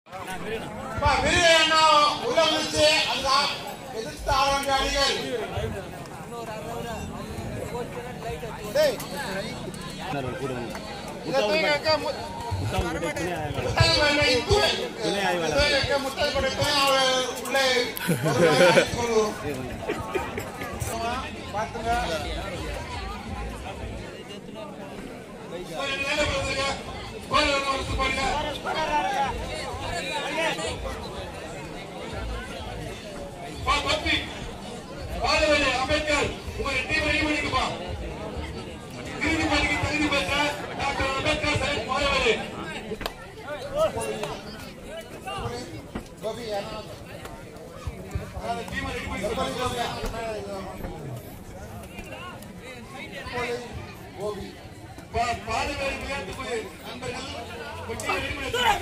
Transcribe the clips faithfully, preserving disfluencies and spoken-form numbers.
அம்பேத்கர் உங்களுடைய team ready பண்ணிக்கப்பா. இறுதி பணிக்கு தகுதி பெற்ற டாக்டர் அம்பேத்கர் சாஹிப் மாணவரே டீம் ரெடி பண்ணிக்கப்பா. பாடுவேறு விளையாட்டு நண்பர்கள் ரெடி பண்ணி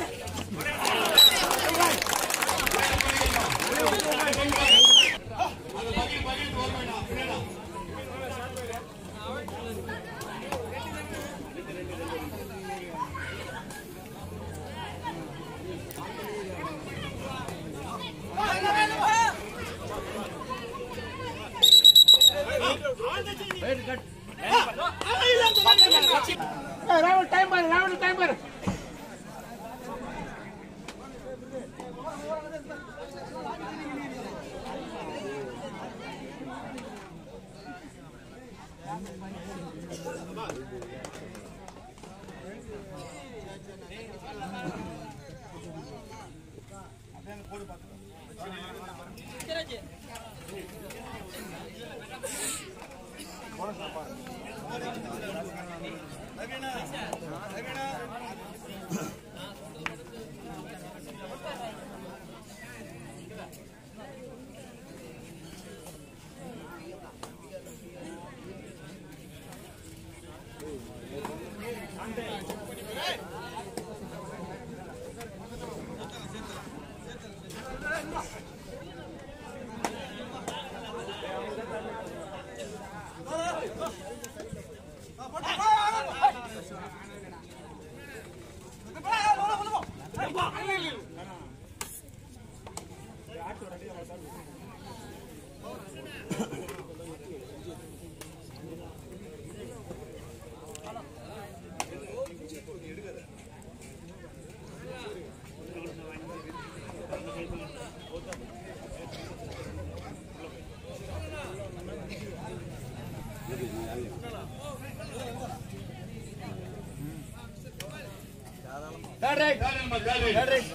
राहुल टाइम पर राहुल टाइम पर Right, right, right.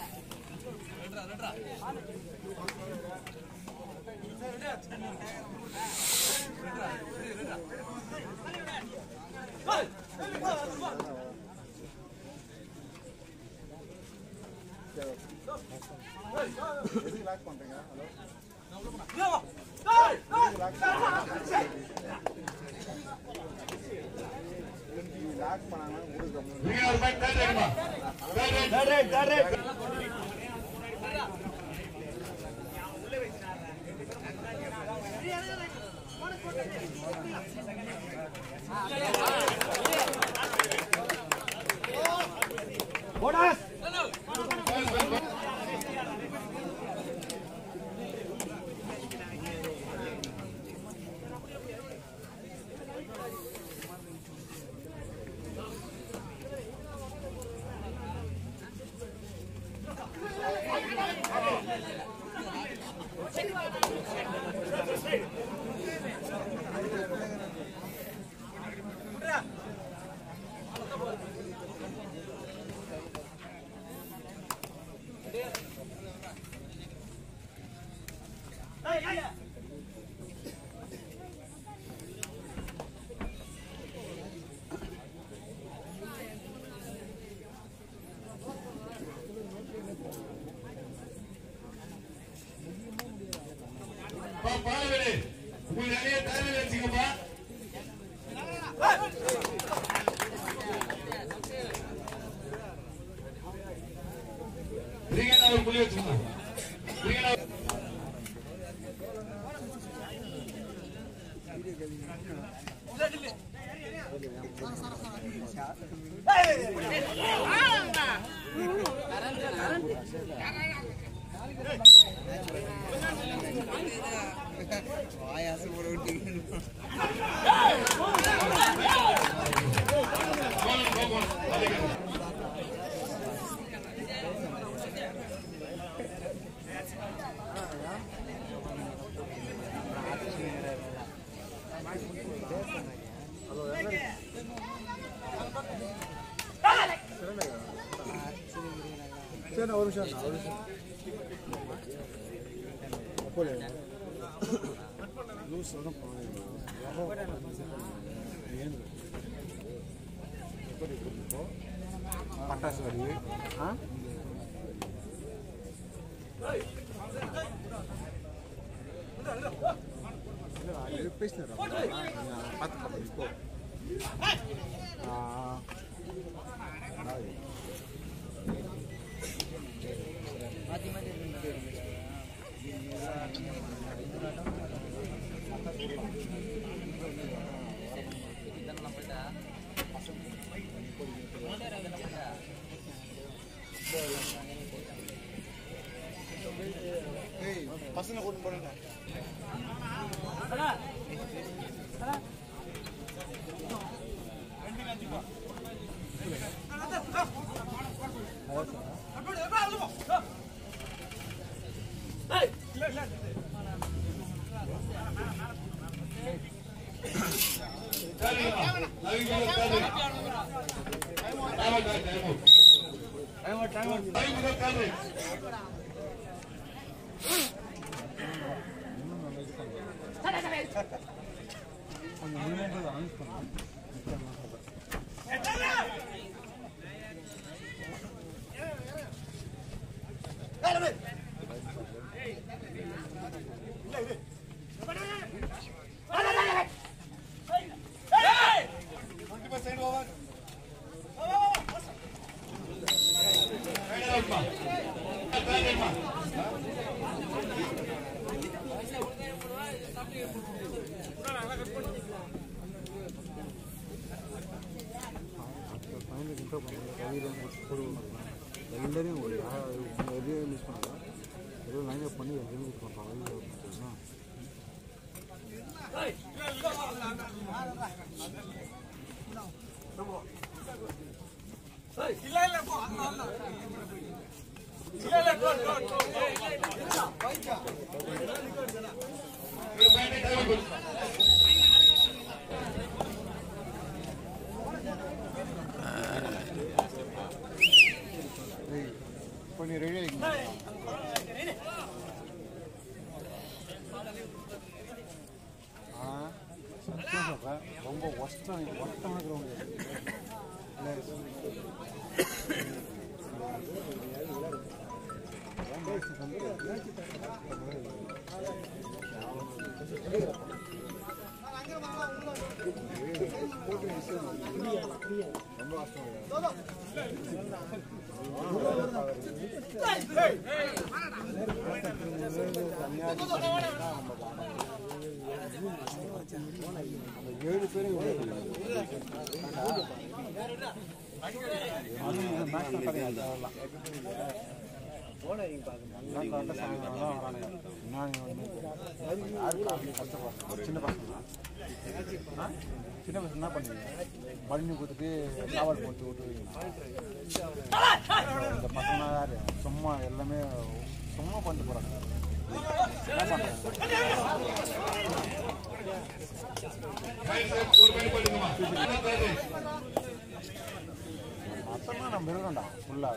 பாலவேலு உங்களுக்கு நிறைய தரவு வச்சுக்கப்பா. ரீகன் அவர் புள்ளி வச்சுக்கோங்க. ரீகன் சரி ஒரு நிமிஷம் ஒரு நிமிஷம் லூஸ் பட்டாசு வருது ஆ பேசினார் பார்த்து இப்போ மாற்றி மாற்றி பசங்க கூட்டு போறேன் எல்லாரையும் ஒரு எதையும் மிஸ் பண்ணலாம் ஏதோ லைன் அப் பண்ணி எதையும் மிஸ் பண்ணுறாங்க கொஞ்சம் ரெடி ஆகிங்க ஆ சத்தியம் சொல்கிறேன் ரொம்ப ஒஸ்டம் ஒட்டமாக இருக்கிறவங்க ரொம்ப கஷ்டம் ஏழு பேரும் சின்ன பசங்க சின்ன பசங்க என்ன பண்ணுவீங்க மண்ணு கொடுத்துட்டு சாப்பாடு போட்டு விட்டுருவீங்க இந்த பசங்க யாரு சும்மா எல்லாமே சும்மா பண்ணிட்டு போறாங்க என்ன பண்றாங்க நம்ம இருக்கோம்டா ஃபுல்லா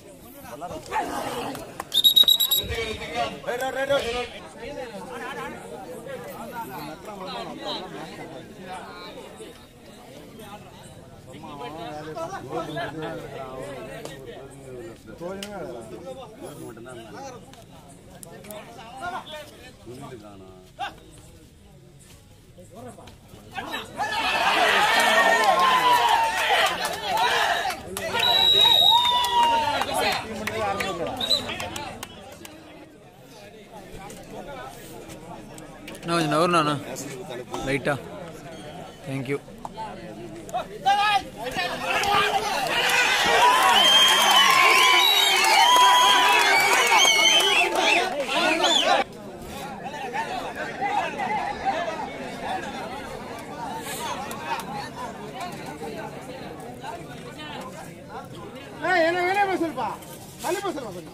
கொஞ்சம் நவருண்ணா லைட்டா தேங்க்யூ என்ன வேணா பேசுப்பா மல்லி பேசுறா கொஞ்சம்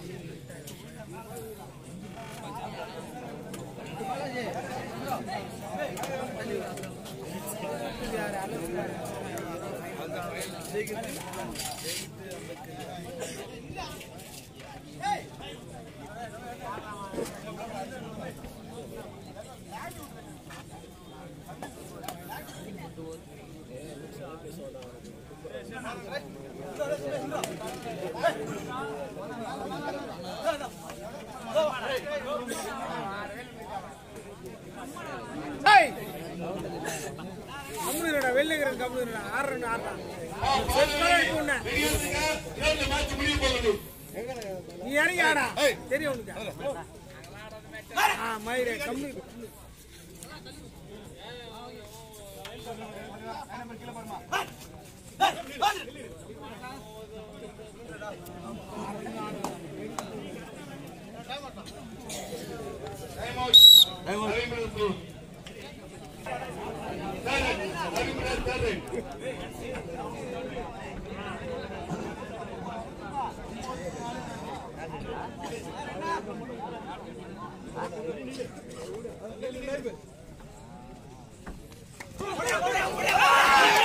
வெள்ளைக்கிறேன் கம்பெனி ஆறு ஆறு நீ இறங்கி ஆடா தெரியும் உனக்கு மயிரே கம்பெனி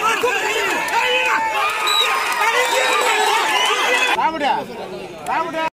ராமுடா ராமுடா